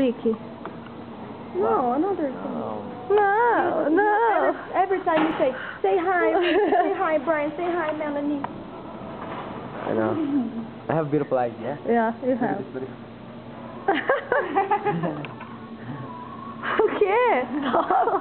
Kiki. No, another. No, no. Every time you say hi, say hi, Brian, say hi, Melanie. I know. I have beautiful eyes, yeah? Yeah, you have. Okay, stop.